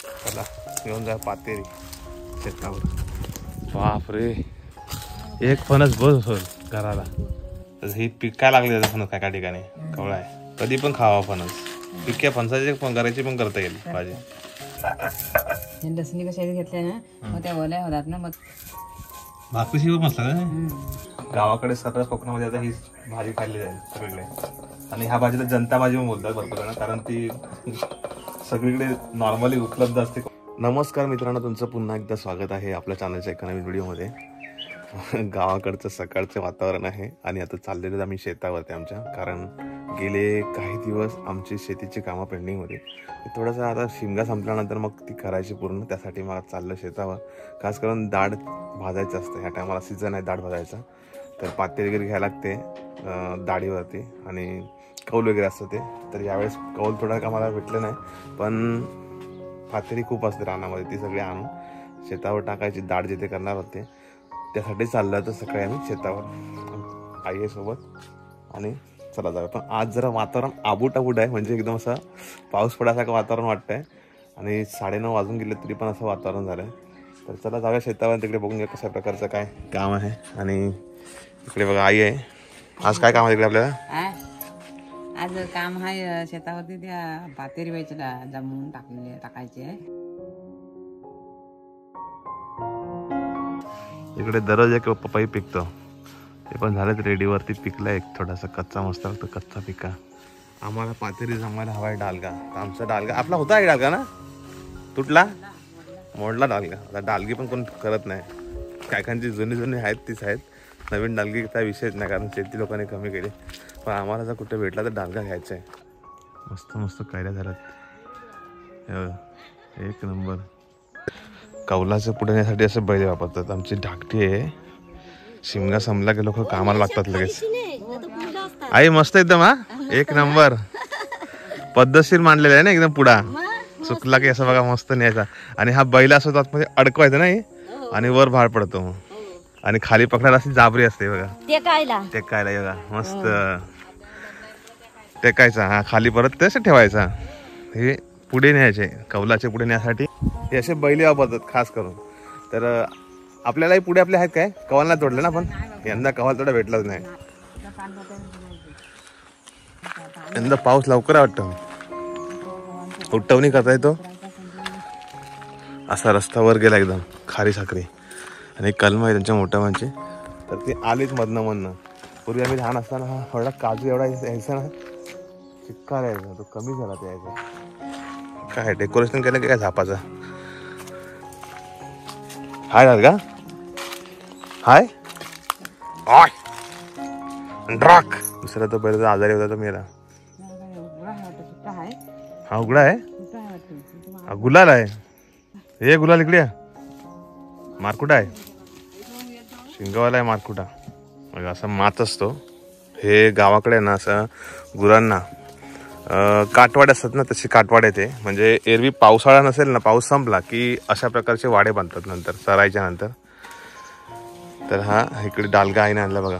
चला घेऊन जा पातेरी शेतावर. बापरे, एक फणस बस होईल घराला. ही पीक काय लागली त्याचं फणस काय ठिकाणी कवळा आहे. कधी पण खावा फणस. पिक्या फणसाची पण करायची पण करता येईल भाजी. लसणी कशा घेतल्या ना मग त्या ओल्या होतात ना, मग भाकरीशी मसला का. गावाकडे सर्रास कोकणामध्ये आता ही भाजी खाल्ली जाईल सगळीकडे. आणि ह्या भाजीला जनता भाजी पण बोलतात भरपूर जण, कारण ती सगळीकडे नॉर्मली उपलब्ध असते. नमस्कार मित्रांनो, तुमचं पुन्हा एकदा स्वागत आहे आपल्या चॅनलच्या एका नवीन व्हिडिओमध्ये. गावाकडचं सकाळचं वातावरण आहे आणि आता चाललेलं आम्ही शेतावरती आमच्या, कारण गेले काही दिवस आमची शेतीची कामं पेंडिंग होती. थोडंसं आता शिमगा संपल्यानंतर मग ती करायची पूर्ण, त्यासाठी मला चाललं शेतावर. खास करून डाळ भाजायचं असतं, ह्या टायमाला सीझन आहे डाळ भाजायचा. तर पातेली वगैरे घ्यायला लागते डाळीवरती आणि कौल वगैरे असतं ते. तर यावेळेस कौल थोडं का मला भेटलं नाही, पण पातेली खूप असते रानामध्ये, ती सगळी आणून शेतावर टाकायची. डाळ जिथे करणार होते त्यासाठी चाललं तर सकाळी आम्ही शेतावर आई सोबत आणि चला जाऊया. पण आज जरा वातावरण आबूट आहे, म्हणजे एकदम असं पाऊस पडायसारखं वातावरण वाटतंय. आणि 9:30 वाजून गेले तरी पण असं वातावरण झालंय. तर चला जाऊया शेतावर, तिकडे बघून घ्या कशा प्रकारचं काय काम आहे. आणि इकडे बघा आई आहे. आज काय काम आहे तिकडे आपल्याला? आज काम आहे शेतावरती, त्या पातेरी व्हायच्या जमवून टाकायचे. इकडे दररोज एक पपई पिकतो, ते पण झालं रेडीवरती पिकला. एक थोडासा कच्चा मस्त लागतो, कच्चा पिका. आम्हाला पातेरी जमायला हवाय डालगा. आमचा डालगा आपला होता आहे डालगा ना, तुटला मोडला डालगा. आता डालगी पण कोण करत नाही, कायकांची जुनी आहेत तीच आहेत. नवीन डालगीचा विषयच नाही, कारण शेती लोकांनी कमी केली. पण आम्हाला जर कुठे भेटला तर डालगा घ्यायचा आहे. मस्त मस्त कैऱ्या झाल्यात, एक नंबर. कौलाचं पुढण्यासाठी असं बैल वापरतात. आमची धाकटी आहे, शिमगा संपला की लोक कामाला लागतात लगेच. आई मस्त एकदम, हा एक नंबर पद्धतशीर मांडलेला आहे ना एकदम. पुढा चुकला की असं बघा मस्त न्यायचा. आणि हा बैल असं म्हणजे अडकवायचा नाही आणि वर भार पडतो मग. आणि खाली पकडायला अशी जाबरी असते बघा, टेकायला बघा मस्त टेकायचा. हा खाली परत तसं ठेवायचा. हे पुढे न्यायचे, कौलाचे पुढे न्यायसाठी हे असे बैल वापरतात खास करून. तर आपल्यालाही पुढे आपले आहेत काय, कवाल नाही तोडले ना, पण यंदा कवाल तोडा भेटलाच नाही. यंदा पाऊस लवकर वाटतं, उठवणी करता येतो. असा रस्ता वर गेला एकदम खारी साखरी. आणि कलम आहे त्यांच्या मोठ्या माणची, तर ती आलीच मधनं. पूर्वी आम्ही लहान असताना हा थोडा काजू एवढा यायचा ना, चिक्कार यायचा, तो कमी झाला ते यायचा. काय डेकोरेशन केलं की काय झापाचा. हाय झाल का, हाय ड्राक. दुसरा तो पहिला आजारी होता तो मेला. हा उघडा आहे, हा गुलाल आहे. हे गुलाल इकडे मारकुटा आहे, शिंगावाला आहे मारकुटा. असा मात असतो. हे गावाकडे ना असं गुरांना काटवाडे असतात ना, तशी काटवाड येते. म्हणजे एरवी पावसाळा नसेल ना, पाऊस संपला की अशा प्रकारचे वाडे बांधतात नंतर चरायच्या नंतर. तर हा इकडे डालगा आईने आणला बघा,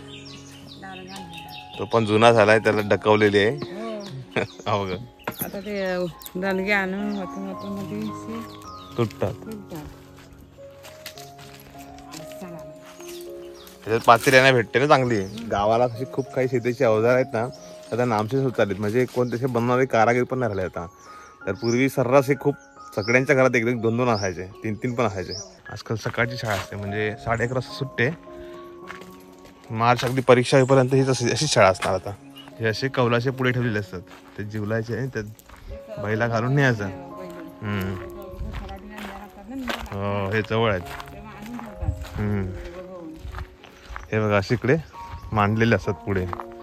तो पण जुना झालाय, त्याला डकवलेली आहे. हो ग, आता ते डालगे आणून तुटतात. त्याच्यात पातेरी नाही भेटते ना चांगली. गावाला अशी खूप काही शेतीची अवजार आहेत ना, आता नामशेष होत आलेत. म्हणजे कोणते बनवणारे कारागीर पण नाही राहिले आता. तर पूर्वी सर्रास हे खूप सगळ्यांच्या घरात एक 2-2 असायचे, 3-3 पण असायचे. आजकाल सकाळची शाळा असते, म्हणजे 11:30 वाजता सुटते. मार्च अगदी परीक्षा होईपर्यंत हीच अशीच शाळा असणार आता. हे असे कौलाचे पुढे ठेवलेले असतात, ते जिवलायचे, त्यात बैला घालून न्यायचं. हो, हे जवळ आहेत. हे बघा असे इकडे मांडलेले असतात पुढे.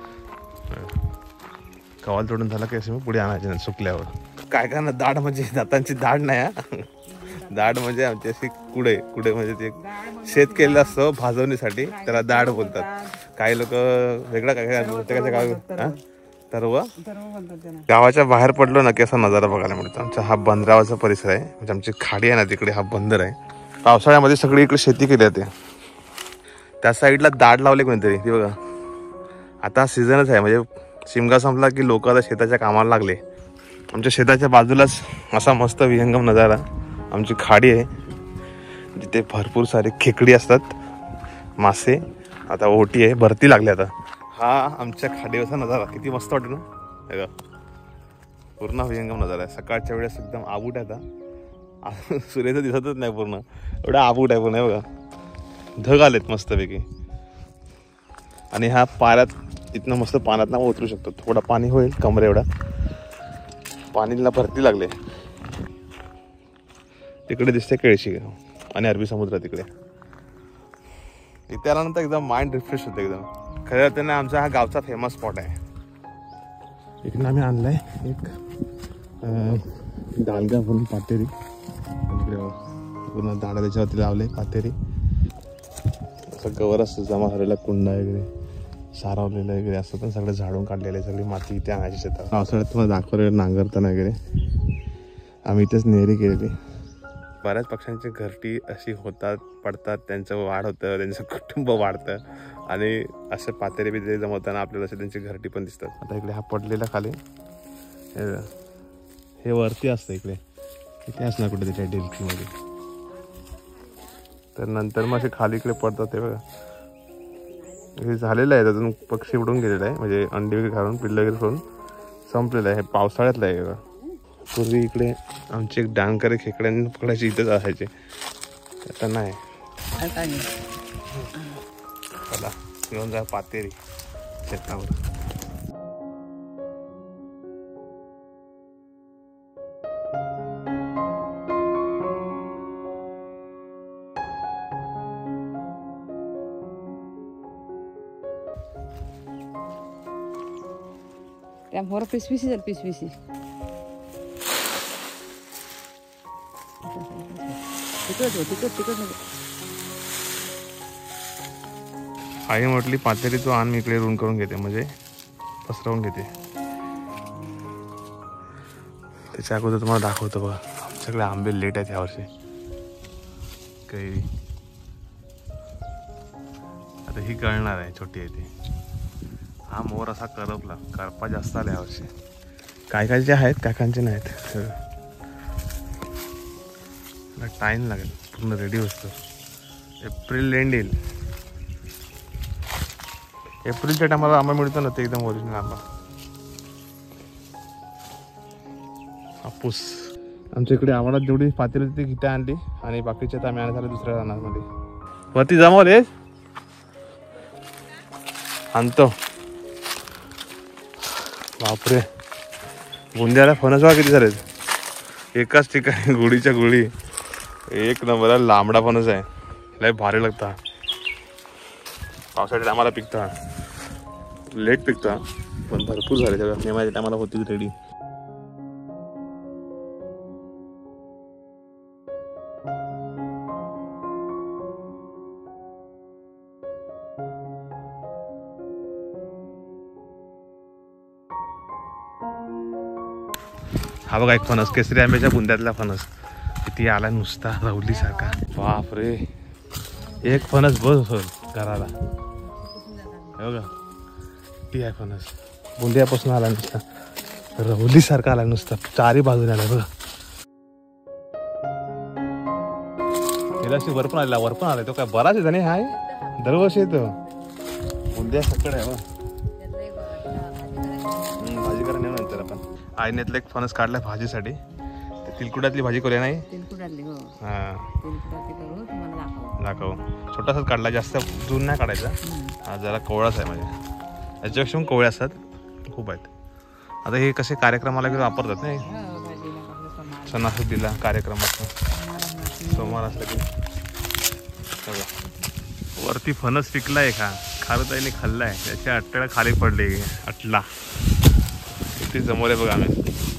कवाल तोडून झाला की असे पुढे आणायचे सुकल्यावर. काय ना, दाढ म्हणजे दातांची दाढ नाही, दाढ म्हणजे आमची अशी कुडे म्हणजे ते शेत केलेलं असतं भाजवणीसाठी, त्याला दाढ बोलतात. काही लोक वेगळा काय तरव. गावाच्या बाहेर पडलो ना की असा नजारा बघायला मिळतो. आमचा हा बंदरावाचा परिसर आहे, म्हणजे आमची खाडी आहे ना तिकडे हा बंदर आहे. पावसाळ्यामध्ये सगळी इकडे शेती केली जाते. त्या साईडला दाढ लावले कोणीतरी, ती बघा. आता सीझनच आहे, म्हणजे शिमगा संपला की लोक आता शेताच्या कामाला लागले. आमच्या शेताच्या बाजूलाच असा मस्त विहंगम नजारा. आमची खाडी आहे जिथे भरपूर सारे खेकडी असतात, मासे. आता ओटी आहे, भरती लागली आता. हा आमच्या खाडीवरचा नजारा किती मस्त वाटतो ना. पूर्ण विहंगम नजारा आहे. सकाळच्या वेळेस एकदम आबूट आहे. आता सूर्य तर दिसतच नाही पूर्ण, एवढा आबूट आहे पूर्ण. बघा ढग आलेत मस्तपैकी. आणि हा पाण्यात इथनं मस्त पाण्यात ना उतरू शकतो. थोडा पाणी होईल कमरे एवढा, पाणीला भरती लागले. तिकडे दिसते केळशी गाव आणि अरबी समुद्र तिकडे. इथे आल्यानंतर एकदम माइंड रिफ्रेश होते एकदम. खऱ्या अर्थाने आमचा हा गावचा फेमस स्पॉट आहे. इकडे आम्ही आणलाय एक डालगा म्हणून पातेरी. इकडे पूर्ण झाडं त्याच्यावरती लावले पातेरी. असं गवर असतं जमा झालेला, कुंडा वगैरे सारवलेलं वगैरे असतं, पण सगळं झाडून काढलेलं आहे. सगळी माती इथे आणायची शेतात. पावसाळ्यात तुम्हाला दाखवलेलं नांगरताना वगैरे आम्ही इथेच नेहरी केलेली. बऱ्याच पक्ष्यांची घरटी अशी होतात, पडतात, त्यांचं वाढ होतं, त्यांचं कुटुंब वाढतं. आणि असं पातेरी बितेरी जमवताना आपल्याला असे त्यांची घरटी पण दिसतात. आता इकडे हा पडलेला खाली हे वरती असतं, इथे असणार कुठे त्याच्या डेल्कीमध्ये. तर नंतर मग असे खाली इकडे पडतात. ते बघा हे झालेलं आहे, अजून पक्षी उडून गेलेला आहे. म्हणजे अंडी वगैरे घालून पिल्लं वगैरे करून संपलेलं आहे. हे पावसाळ्यातलं आहे बघा. पूर्वी इकडे आमचे एक डांगरे खेकड्यांनी पकडायचे इथेच असायचे, आता नाही. चला घेऊन जा पातेरी शेतावर. त्या मोर पिसपिसी झाली, पिसपिसी. आई म्हटली पातेरी तू आण, मी इकडे रूम करून घेते, म्हणजे पसरवून घेते. त्याच्या अगोदर तुम्हाला दाखवतो बघा, आमच्याकडे आंबे लेट आहेत यावर्षी. काही आता ही कळणार आहे, छोटी आहे ती. हा मोर असा करपला, करपा जास्त आला यावर्षी. काय कायचे आहेत, काकांचे नाहीत. टाइम लागेल, पूर्ण रेडी असतो. एप्रिल एंड येईल. एप्रिलच्या टायमाला आंबा मिळतो ना, ते एकदम ओरिजिनल आंबा. हापूस. आमच्या इकडे आम्हाला जेवढी पातेरी होती ती गिटा आणली आणि बाकीच्या तर आम्ही आणत दुसऱ्या रानामध्ये. वरती जमवले आणतो. बापरे, बुंद्याला फणस बघा किती झाले एकाच ठिकाणी. गुढीच्या गुढी एक नंबर लांबडा फणस आहे, लय भारी लागता. पावसाळ्याच्या टायमाला पिकता, लेट पिकता, पण भरपूर झाले सगळं. नेमाच्या टायमाला होती रेडी. हा बघा एक फणस, केसरी आंब्याच्या बुंद्यातला फणस. किती आला नुसता रवली सारखा. बाप रे, एक फणस बस होईल घराला. हे बघा किती आहे फणस. बुंद्यापासून आला नुसता, रवली सारखा आला नुसता, चारी बाजूने आला बघा. वर पण आलेला, वर पण आलाय तो. काय बराच येतो नाही, हाय दरवर्षी येतो. बुंद्या सकड आहे बघ. भाजी करा नेऊ नंतर आपण. आईनेतलं एक फणस काढलाय भाजीसाठी. तिलकुटातली भाजी करूया नाही. हा दाखव. छोटासाच काढला, जास्त जून नाही काढायचा. हा जरा कोवळाच आहे, म्हणजे याच्यापेक्षा पण कोवळे असतात, खूप आहेत. आता हे कसे कार्यक्रमाला वगैरे वापरतात नाही, सणासुदीला कार्यक्रमात सोमवार असलं की. वरती फणस पिकलाय का, खारुताईने खाल्लाय, त्याच्या अट्ट्याला खाली पडले. अटला किती जमवले बघा आम्ही,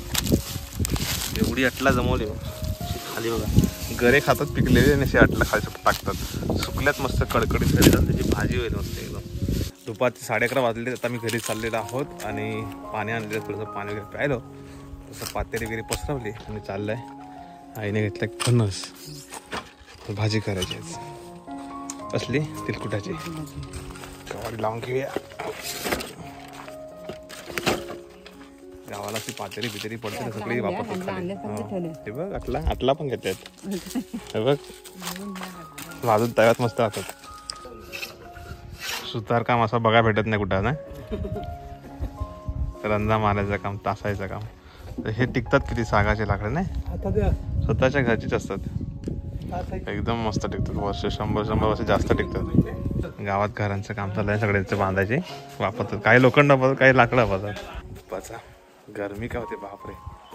एवढी अटला जमवली खाली बघा. गरे खातात पिकलेले आणि असे अटला खाली टाकतात. सुकल्यात मस्त कडकडीत झाली, त्याची भाजी होईल मस्त एकदम. दुपारचे 11:30 वाजले. आता मी घरी चाललेलो आहोत आणि पाणी आणलेलं, थोडंसं पाणी वगैरे प्यायलो. तसं पातेरी वगैरे पसरवली आणि चाललंय. आईने घेतलं एक फणस, भाजी करायची असली तिलकुटाची. कवाडी लावून घेऊया. गावाला अशी पातेरी बितेरी पडते सगळी वापरतात. हे बघ आटला पण घेतात. हे बघ अजून तव्यात मस्त राहतात. सुतार काम असं बघा भेटत नाही कुठं ना. रंधा मारायचं काम, तासायचं काम. तर हे टिकतात किती सागाचे लाकडे नाही, स्वतःच्या घरचीच असतात. एकदम मस्त टिकतात. वर्ष 100 वर्ष जास्त टिकतात. गावात घरांचं काम चाललंय सगळ्यांचं बांधायचे वापरतात. काही लोखंड वापरतात, काही लाकडं वापरतात. गरमी काय होते बापरे.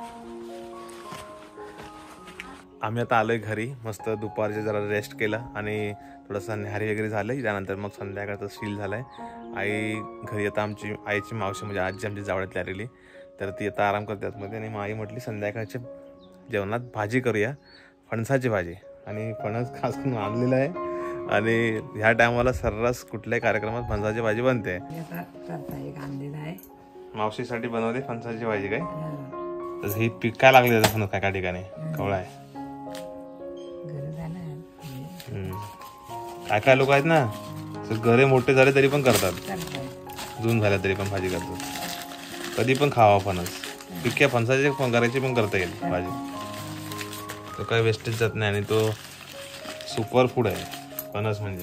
आम्ही आता आलोय घरी. मस्त दुपारचे जरा रेस्ट केलं आणि थोडंसं न्याहारी वगैरे झालं. त्यानंतर मग संध्याकाळचं शील झालाय. आई घरी आता आमची आईची मावशी म्हणजे आजी आमची जावळ्यातली आलेली, तर ती आता आराम करते आतमध्ये. आणि मग आई म्हटली संध्याकाळच्या जेवणात भाजी करूया, फणसाची भाजी. आणि फणस खास करून आणलेलं आहे आणि ह्या टायमाला सर्रास कुठल्याही कार्यक्रमात फणसाची भाजी बनते. मावशीसाठी बनवली फणसाची भाजी काय. तर ही पिकाय लागली फणस काय ठिकाणी कवळा आहे. काय लोक आहेत ना घरे मोठे झाले तरी पण करतात, जून झाल्या तरी पण भाजी करतात. कधी पण खावा फणस. पिक्या फणसाची करायची पण करता येईल भाजी. तो काय वेस्टेज जात नाही आणि तो सुपर फूड आहे फणस म्हणजे.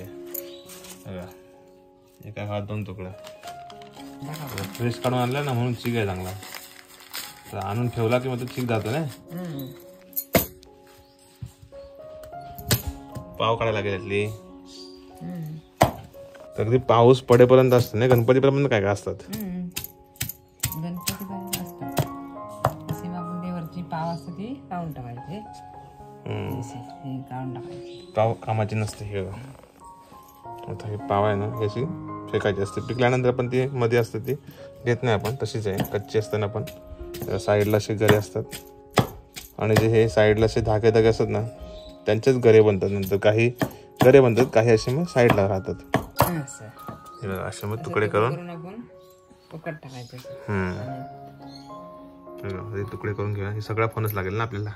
एका हात 2 तुकडे फ्रेश काढून आणला ना म्हणून चीक आहे चांगला. तर आणून ठेवला की मग तो चीक जातो ना. पाव काढायला लागेल. तर ते पाऊस पडेपर्यंत असतं ना. गणपतीपर्यंत काय काय असतात. गणपतीपर्यंत असतात. सीमापुंडीवरची पाव असते ती काढून टाकायचे. काढून टाकायचे. पाव कामाची नसते. हे आता हे पाव आहे ना याची फेकायची असते. पिकल्यानंतर पण ती मध्ये असते ती घेत नाही आपण, तशीच आहे. कच्ची असताना पण साईडला असे गरे असतात आणि जे हे साईडला असे धागे धागे असतात ना त्यांचेच गरे बनतात. नंतर काही गरे बनतात, काही असे मग साईडला राहतात. असे मग तुकडे करून आपण पकड टाकायचे. तुकडे करून घेऊया. हे सगळा फणस लागेल ना आपल्याला.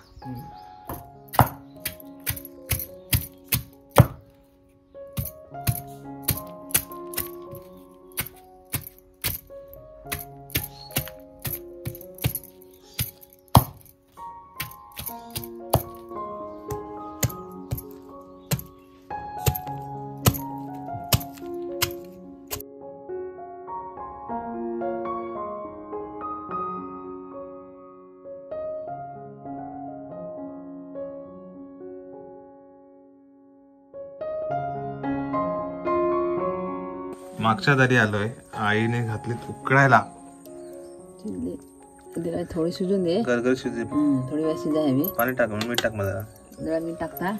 मागच्या दारी आलोय. आईने घातली उकळायला. थोडी शिजून दे. गरगर शिजे. थोडी वेळ शिजावी. पाणी टाक, मीठ टाक मला. जरा मीठ टाकता.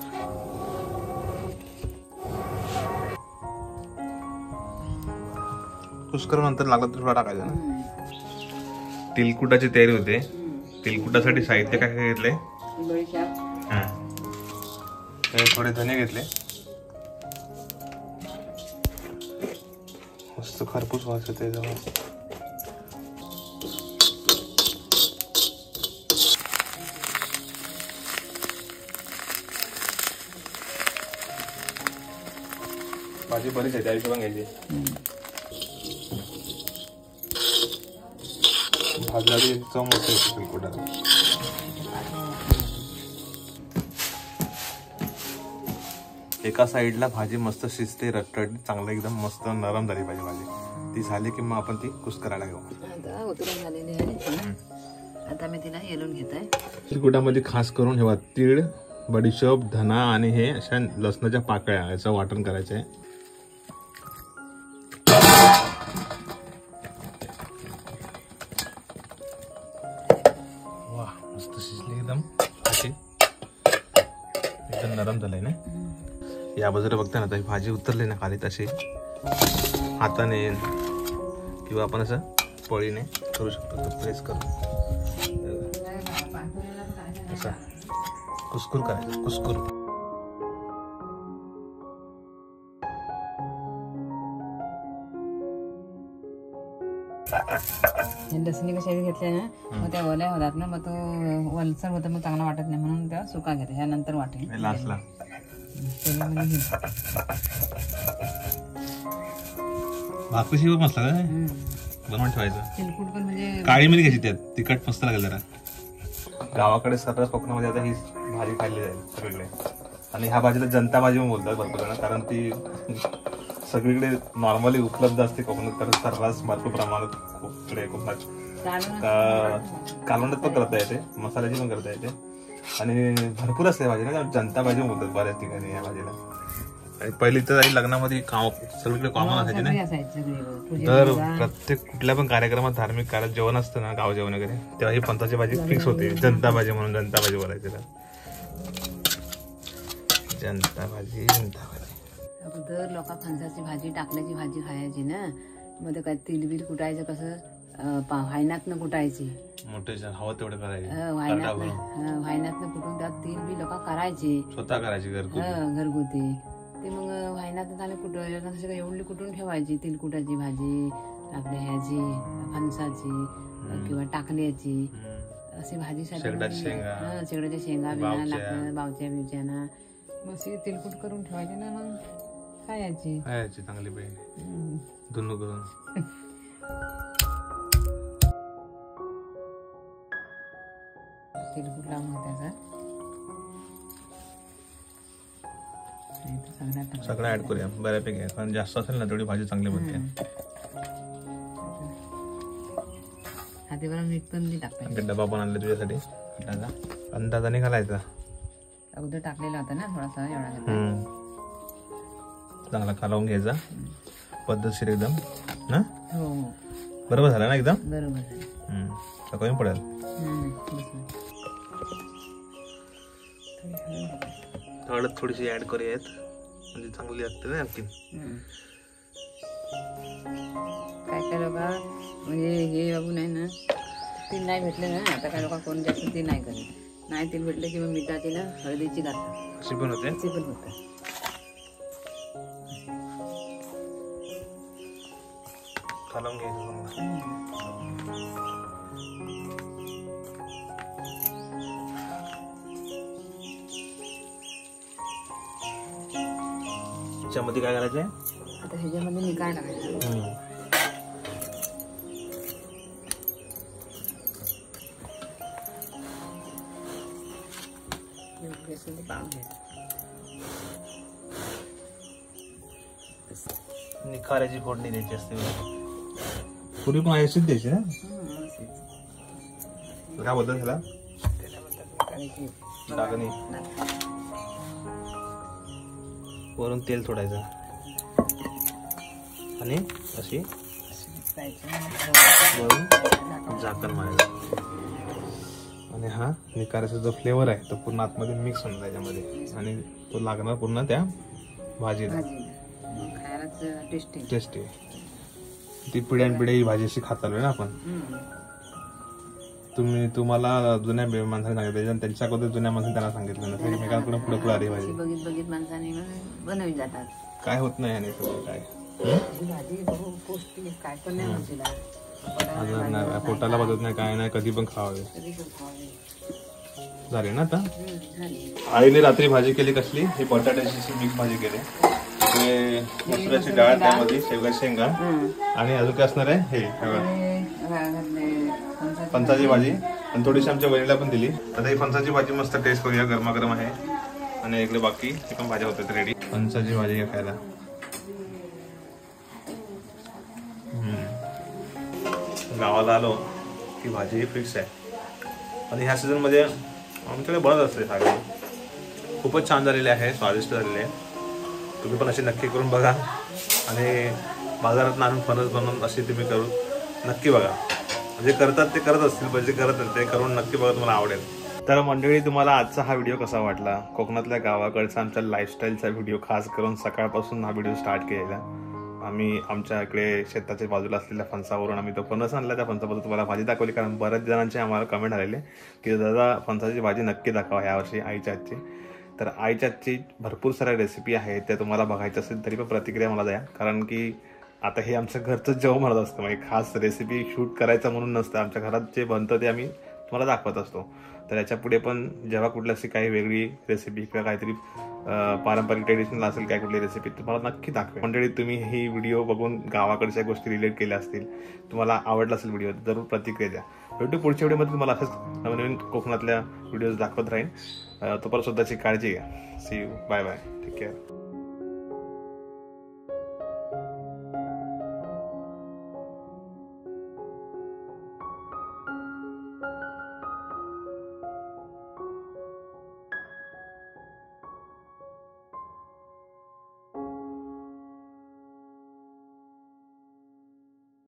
कुस्कर नंतर लागला तर थोडा टाकायचा ना. तिलकुटाची तयारी होते. तिलकुटासाठी साहित्य काय काय घेतले. थोडे धने घेतले. मस्त खरपूस वास येते. भाजी बरीच आहे, त्याची पण घ्यायची. भाजलेली चव मस्त येते तिलकुटाला. एका साईडला भाजी मस्त शिजते, रटरट चांगलं एकदम मस्त नरम झाली पाहिजे भाजी. ती झाली की मग आपण ती कुस्करायला घेऊ. आता उतरून झालेली आहे. आता मी तिला येलून घेत आहे. तिलकुटामध्ये खास करून हे तीळ, बडीशोप, धना आणि हे अशा लसणाच्या पाकळ्या याचं वाटण करायचं आहे. वा मस्त शिजली एकदम. एकदम नरम झालंय ना. या बाजूला बघता ना ही भाजी उतरली ना खाली तशी हाताने किंवा आपण असं पळीने करू शकतो. प्रेस करून असं कुस्कुर करायचं. कुस्कुर. लसणी कशा घेतल्या ना मग त्या ओल्या होतात ना, मग तो वलसर होता मग चांगला वाटत नाही म्हणून त्या सुका घेते. ह्यानंतर वाटेल लास्टला. भाकरी मसाला बनवून ठेवायचं. तिलकुट पण म्हणजे काळी मिरी घ्यायची त्यात, तिखट मस्त लागेल जरा. गावाकडे सर्रास कोकणामध्ये आता ही भाजी खाल्ली जाईल सगळीकडे. आणि ह्या भाजीला जनता भाजी म्हणून बोलतात भरपूर जण, कारण ती सगळीकडे नॉर्मली उपलब्ध असते कोकणात. कारण सर्रास भरपूर प्रमाणात कोकणात कालवणात पण करता येते, मसाल्याची पण करता येते आणि भरपूर असते भाजी ना, जनता भाजी बोलतात बऱ्याच ठिकाणी या भाजीला. आणि पहिली तर लग्नामध्ये सगळीकडे कॉमन असायची ना. तर प्रत्येक कुठल्या पण कार्यक्रमात, धार्मिक कार्यात जेवण असतं ना, गाव जेवण वगैरे, तेव्हा ही फणसाची भाजी फिक्स होते. जनता भाजी म्हणून जनता भाजी बोलायची. जनता भाजी अगोदर लोक फणसाची भाजी, टाकल्याची भाजी खायची ना. मग काय तिलबिल कुटायचं कसं व्हायनातनं कुटायची, मोठे हवं तेवढे करायचे, व्हायनातनं कुटून त्यात तेल बी लोक करायचे, स्वतः करायची घरगुती. ते मग व्हायनात झालं कुठं एवढी कुठून ठेवायची. तिलकुटाची भाजी, आपल्या ह्याची फणसाची किंवा टाकल्याची अशी भाजी शेगड्याच्या शेंगा बिना लागतं, बावच्या बिवच्याना मग तिलकुट करून ठेवायची ना. मग खायची चांगली पाहिजे धुनू करून. तिलकुट लावून त्याचा सगळं ऍड करूया बऱ्यापैकी, कारण जास्त असेल ना तेवढी भाजी चांगली बनते. हातीवर मीठ पण टाकायचं. डबा पण आणला तुझ्यासाठी, अंदाजाने घालायचा. अगोदर टाकलेला होता ना थोडासा एवढा, चांगला कालवून घ्यायचा पद्धतशीर एकदम ना. हो बरोबर झाला ना एकदम. बरोबर झालं. कमी पडेल. हळद थोडीशी ऍड करूयात म्हणजे चांगली लागते ना आणखी. काय काय लोक म्हणजे हे बाबू नाही ना, तेल नाही भेटले ना, आता काय लोक कोण जास्त ते नाही करत. नाही तेल भेटलं की मग मिठाची ना हळदीची घालतात, अशी पण होते. अशी पण होतात. कालवून घ्यायचं. ह्याच्यामध्ये काय करायचंय आता, ह्याच्यामध्ये मी काय टाकायचं. निखाऱ्याची फोडणी द्यायची असते. पूर्वी पण अशीच द्यायची ना. काय बोलतात त्याला, टाकणी. वरून तेल सोडायचं आणि अशी वरून झाकण मारायचं. आणि हा निखाऱ्याचा जो फ्लेवर आहे तो पूर्ण आतमध्ये मिक्स होणार त्याच्यामध्ये, आणि तो लागणार पूर्ण त्या भाजीला. टेस्टी. ती पिढ्यानपिढ्या ही भाजी अशी खात आलोय ना आपण. तुम्हाला जुन्या माणसाने सांगितलं, त्यांच्या अगोदर जुन्या माणसाने त्यांना सांगितलं ना, एकमेकांकडून पुढे पुढे आली भाजी. बघित माणसाने बनवली जातात. काय होत नाही आणि सगळं काय भाजी पौष्टिक काय पण नाही म्हणशीला, पोटाला बदलत नाही, काय नाही, कधी पण खावे. झाले ना आता. आईने रात्री भाजी केली कसली, ही बटाट्याची मिक्स भाजी केली. मसुराची डाळ, त्यामध्ये शेवगा शेंगा आणि अजून काय असणार आहे हे फणसाची भाजी, आणि थोडीशी आमच्या वहिनीला पण दिली. आता ही फणसाची भाजी मस्त टेस्ट करूया, गरमागरम आहे. आणि इकडे बाकी ही पण भाज्या होतात रेडी. फणसाची भाजी खायला गावाला आलो की भाजी ही फिक्स आहे. आणि ह्या सीझन मध्ये आमच्याकडे बनत असते सगळे. खूपच छान झालेले आहे, स्वादिष्ट झालेले आहे. तुम्ही पण अशी नक्की करून बघा, आणि बाजारात आणून फणस बनवून अशी तुम्ही करून नक्की बघा. म्हणजे करतात ते करत असतील, पण जे करत नाही ते करून नक्की बघा, तुम्हाला आवडेल. तर मंडळी, तुम्हाला आजचा हा व्हिडिओ कसा वाटला? कोकणातल्या गावाकडचा आमच्या लाईफस्टाईलचा व्हिडिओ, खास करून सकाळपासून हा व्हिडिओ स्टार्ट केलेला. आम्ही आमच्या इकडे शेताच्या बाजूला असलेल्या फणसावरून आम्ही तो फणस आणला. त्या फणसाबद्दल तुम्हाला भाजी दाखवली, कारण बऱ्याच जणांचे आम्हाला कमेंट आलेले की दादा फणसाची भाजी नक्की दाखवा यावर्षी आईच्या हातची. तर आईच्या हातची भरपूर साऱ्या रेसिपी आहेत, त्या तुम्हाला बघायच्या असेल तरी पण प्रतिक्रिया मला द्या. कारण की आता हे आमचं घरचं जेवण म्हणत असतं, म्हणजे खास रेसिपी शूट करायचं म्हणून नसतं. आमच्या घरात जे बनतं ते आम्ही तुम्हाला दाखवत असतो. तर याच्या पुढे पण जेव्हा कुठली अशी काही वेगळी रेसिपी किंवा काहीतरी पारंपरिक ट्रेडिशनल असेल काय कुठली रेसिपी तुम्हाला नक्की दाखवेल. मंडळी तुम्ही ही व्हिडिओ बघून गावाकडच्या गोष्टी रिलेट केल्या असतील, तुम्हाला आवडला असेल व्हिडिओ, जरूर प्रतिक्रिया द्या. भेटू पुढच्या व्हिडिओमध्ये. तुम्हाला असंच नवीन कोकणातल्या व्हिडिओज दाखवत राहीन. तोपर्यंत स्वतःची काळजी घ्या. See you. Bye bye. Take care.